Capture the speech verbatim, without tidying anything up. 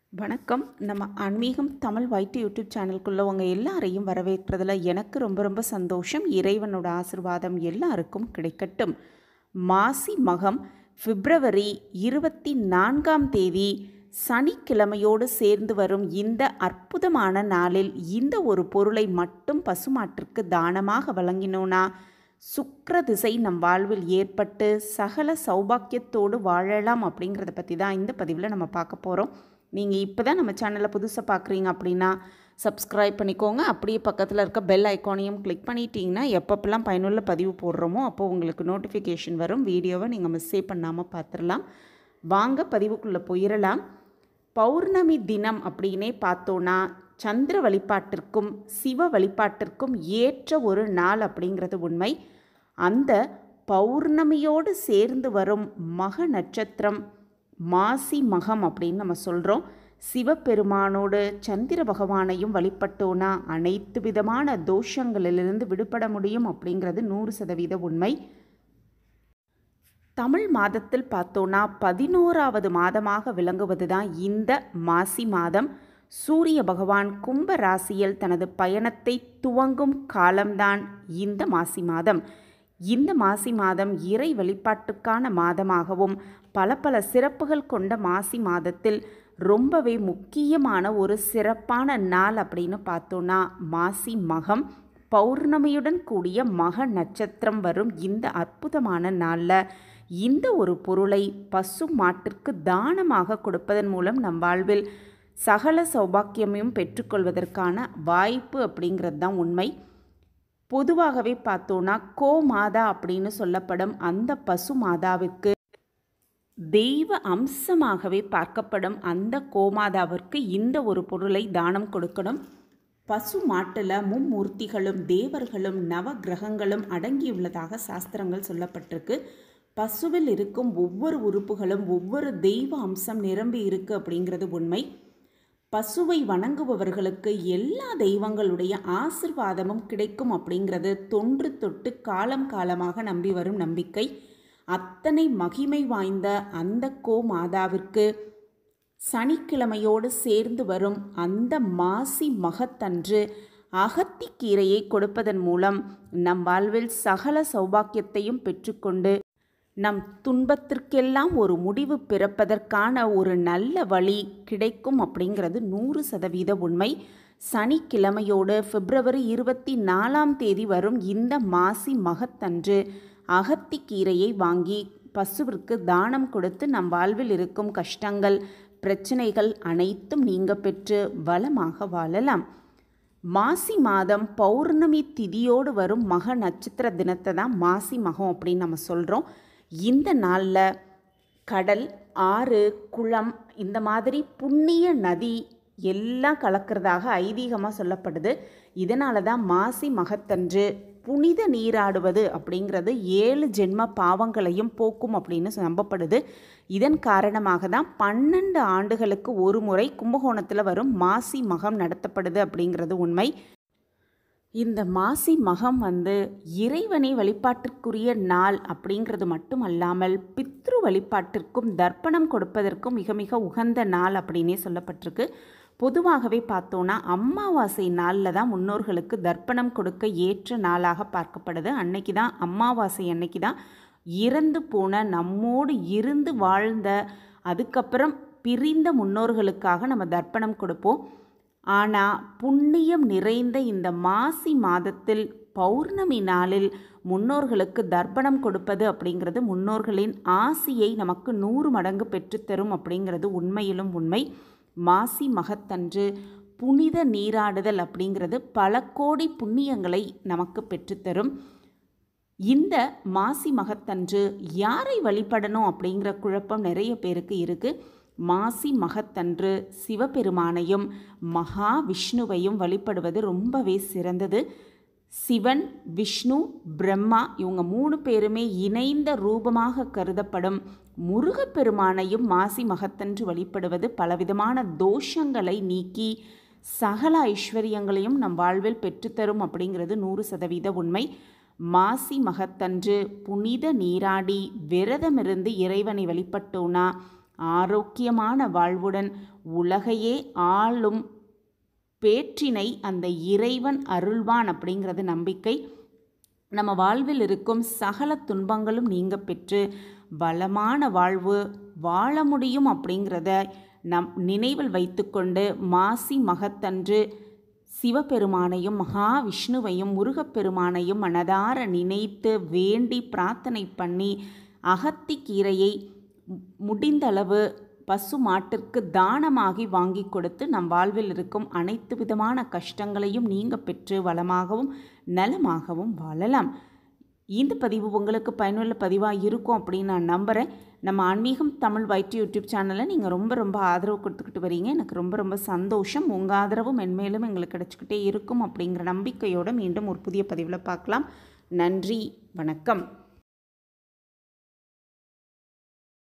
வணக்கம். நம்ம ஆன்மீகம் தமிழ் வைட்டி யூடியூப் சேனலுக்குள்ள உங்க எல்லாரையும் வரவேற்கிறதுல எனக்கு ரொம்ப ரொம்ப சந்தோஷம். இறைவனோட ஆசீர்வாதம் எல்லாருக்கும் கிடைக்கட்டும். மாசி மகம் பிப்ரவரி இருபத்தி நான்காம் தேதி சனிக்கிழமையோடு சேர்ந்து வரும் இந்த அற்புதமான நாளில் இந்த ஒரு பொருளை மட்டும் பசுமாட்டிற்கு தானமாக வழங்கினோன்னா சுக்கிர திசை நம் வாழ்வில் ஏற்பட்டு சகல சௌபாக்கியத்தோடு வாழலாம் அப்படிங்கிறத பற்றி தான் இந்த பதிவில் நம்ம பார்க்க போகிறோம். நீங்கள் இப்போ தான் நம்ம சேனலை புதுசாக பார்க்குறீங்க அப்படின்னா சப்ஸ்கிரைப் பண்ணிக்கோங்க. அப்படியே பக்கத்தில் இருக்க பெல் ஐக்கானையும் கிளிக் பண்ணிட்டீங்கன்னா எப்பப்பெல்லாம் பயனுள்ள பதிவு போடுறோமோ அப்போது உங்களுக்கு நோட்டிஃபிகேஷன் வரும். வீடியோவை நீங்கள் மிஸ்ஸே பண்ணாமல் பார்த்துடலாம். வாங்க பதிவுக்குள்ளே போயிடலாம். பௌர்ணமி தினம் அப்படின்னே பார்த்தோன்னா சந்திர வழிபாட்டிற்கும் சிவ வழிபாட்டிற்கும் ஏற்ற ஒரு நாள் அப்படிங்கிறது உண்மை. அந்த பௌர்ணமியோடு சேர்ந்து வரும் மக நட்சத்திரம் மாசி மகம் அப்படின்னு நம்ம சொல்கிறோம். சிவபெருமானோடு சந்திர பகவானையும் வழிபட்டோன்னா அனைத்து விதமான தோஷங்களிலிருந்து விடுபட முடியும் அப்படிங்கிறது நூறு சதவீத உண்மை. தமிழ் மாதத்தில் பார்த்தோன்னா பதினோராவது மாதமாக விளங்குவது தான் இந்த மாசி மாதம். சூரிய பகவான் கும்ப ராசியில் தனது பயணத்தை துவங்கும் காலம்தான் இந்த மாசி மாதம். இந்த மாசி மாதம் இறை வழிபாட்டுக்கான மாதமாகவும் பல பல சிறப்புகள் கொண்ட மாசி மாதத்தில் ரொம்பவே முக்கியமான ஒரு சிறப்பான நாள் அப்படின்னு பார்த்தோன்னா மாசி மகம். பௌர்ணமியுடன் கூடிய மக நட்சத்திரம் வரும் இந்த அற்புதமான நாளில் இந்த ஒரு பொருளை பசு மாட்டிற்கு தானமாக கொடுப்பதன் மூலம் நம் வாழ்வில் சகல சௌபாக்கியமையும் பெற்றுக்கொள்வதற்கான வாய்ப்பு அப்படிங்கிறது தான் உண்மை. பொதுவாகவே பார்த்தோன்னா கோமாதா அப்படின்னு சொல்லப்படும் அந்த பசு மாதாவிற்கு தெய்வ அம்சமாகவே பார்க்கப்படும் அந்த கோமாதாவிற்கு இந்த ஒரு பொருளை தானம் கொடுக்கணும். பசு மாட்டில் மும்மூர்த்திகளும் தேவர்களும் நவ கிரகங்களும் அடங்கியுள்ளதாக சாஸ்திரங்கள் சொல்லப்பட்டிருக்கு. பசுவில் இருக்கும் ஒவ்வொரு உறுப்புகளும் ஒவ்வொரு தெய்வ அம்சம் நிரம்பி இருக்கு அப்படிங்கிறது உண்மை. பசுவை வணங்குபவர்களுக்கு எல்லா தெய்வங்களுடைய ஆசிர்வாதமும் கிடைக்கும் அப்படிங்கிறது தொன்று தொட்டு காலம் காலமாக நம்பி வரும் நம்பிக்கை. அத்தனை மகிமை வாய்ந்த அந்த கோமாதாவிற்கு சனிக்கிழமையோடு சேர்ந்து வரும் அந்த மாசி மகத்தன்று அகத்திக்கீரையை கொடுப்பதன் மூலம் நம் வாழ்வில் சகல சௌபாக்கியத்தையும் பெற்றுக்கொண்டு நம் துன்பத்திற்கெல்லாம் ஒரு முடிவு பிறப்பதற்கான ஒரு நல்ல வழி கிடைக்கும் அப்படிங்கிறது நூறு சதவீத உண்மை. சனிக்கிழமையோடு பிப்ரவரி இருபத்தி நாலாம் தேதி வரும் இந்த மாசி மகத்தன்று அகத்திக்கீரையை வாங்கி பசுவிற்கு தானம் கொடுத்து நம் வாழ்வில் இருக்கும் கஷ்டங்கள் பிரச்சனைகள் அனைத்தும் நீங்க பெற்று வளமாக வாழலாம். மாசி மாதம் பௌர்ணமி திதியோடு வரும் மக நட்சத்திர தினத்தை தான் மாசி மகம் அப்படின்னு நம்ம சொல்கிறோம். இந்த நாளில் கடல், ஆறு, குளம் இந்த மாதிரி புண்ணிய நதி எல்லாம் கலக்கிறதாக ஐதீகமாக சொல்லப்படுது. இதனால தான் மாசி மகத்தன்று புனித நீராடுவது அப்படிங்கிறது ஏழு ஜென்ம பாவங்களையும் போக்கும் அப்படின்னு நம்பப்படுது. இதன் காரணமாக தான் பன்னெண்டு ஆண்டுகளுக்கு ஒரு முறை கும்பகோணத்தில் வரும் மாசி மகம் நடத்தப்படுது அப்படிங்கிறது உண்மை. இந்த மாசி மகம் வந்து இறைவனை வழிபாட்டிற்குரிய நாள் அப்படிங்கிறது மட்டும் அல்லாமல் பித்ரு வழிபாட்டிற்கும் தர்ப்பணம் கொடுப்பதற்கும் மிக மிக உகந்த நாள் அப்படின்னே சொல்லப்பட்டிருக்கு. பொதுவாகவே பார்த்தோன்னா அமாவாசை நாளில் தான் முன்னோர்களுக்கு தர்ப்பணம் கொடுக்க ஏற்ற நாளாக பார்க்கப்படுது. அன்னைக்கு தான் அமாவாசை அன்னைக்கு தான் இறந்து போன நம்மோடு இருந்து வாழ்ந்த அதுக்கப்புறம் பிரிந்த முன்னோர்களுக்காக நம்ம தர்ப்பணம் கொடுப்போம். ஆனால் புண்ணியம் நிறைந்த இந்த மாசி மாதத்தில் பௌர்ணமி நாளில் முன்னோர்களுக்கு தர்ப்பணம் கொடுப்பது அப்படிங்கிறது முன்னோர்களின் ஆசியை நமக்கு நூறு மடங்கு பெற்றுத்தரும் அப்படிங்கிறது உண்மையிலும் உண்மை. மாசி மகத்தன்று புனித நீராடுதல் அப்படிங்கிறது பல கோடி புண்ணியங்களை நமக்கு பெற்றுத்தரும். இந்த மாசி மகத்தன்று யாரை வழிபடணும் அப்படிங்கிற குழப்பம் நிறைய பேருக்கு இருக்குது. மாசி மகத்தன்று சிவபெருமானையும் மகா விஷ்ணுவையும் வழிபடுவது ரொம்பவே சிறந்தது. சிவன், விஷ்ணு, பிரம்மா இவங்க மூணு பேருமே இணைந்த ரூபமாக கருதப்படும் முருகப்பெருமானையும் மாசி மகத்தன்று வழிபடுவது பலவிதமான தோஷங்களை நீக்கி சகல ஐஸ்வர்யங்களையும் நம் வாழ்வில் பெற்றுத்தரும் அப்படிங்கிறது நூறு சதவீத உண்மை. மாசி மகத்தன்று புனித நீராடி விரதமிருந்து இறைவனை வழிபட்டோன்னா ஆரோக்கியமான வாழ்வுடன் உலகையே ஆளும் பேற்றினை அந்த இறைவன் அருள்வான் அப்படிங்கிறது நம்பிக்கை. நம்ம வாழ்வில் இருக்கும் சகல துன்பங்களும் நீங்க பெற்று வளமான வாழ்வு வாழ முடியும் அப்படிங்கிறத நம் நினைவில் வைத்துக்கொண்டு மாசி மகத்தன்று சிவபெருமானையும் மகாவிஷ்ணுவையும் முருகப்பெருமானையும் மனதார நினைத்து வேண்டி பிரார்த்தனை பண்ணி அகத்திக்கீரையை முடிந்தளவு பசு மாட்டிற்கு தானமாகி வாங்கி கொடுத்து நம் வாழ்வில் இருக்கும் அனைத்து விதமான கஷ்டங்களையும் நீங்க பெற்று வளமாகவும் நலமாகவும் வாழலாம். இந்த பதிவு உங்களுக்கு பயனுள்ள பதிவாக இருக்கும் அப்படின்னு நான் நம்புகிறேன். நம்ம ஆன்மீகம் தமிழ் வைட்டி யூடியூப் சேனலை நீங்கள் ரொம்ப ரொம்ப ஆதரவு கொடுத்துக்கிட்டு வரீங்க. எனக்கு ரொம்ப ரொம்ப சந்தோஷம். உங்கள் ஆதரவும் மென்மேலும் எங்களுக்கு கிடச்சிக்கிட்டே இருக்கும் அப்படிங்கிற நம்பிக்கையோடு மீண்டும் ஒரு புதிய பதிவில் பார்க்கலாம். நன்றி, வணக்கம்.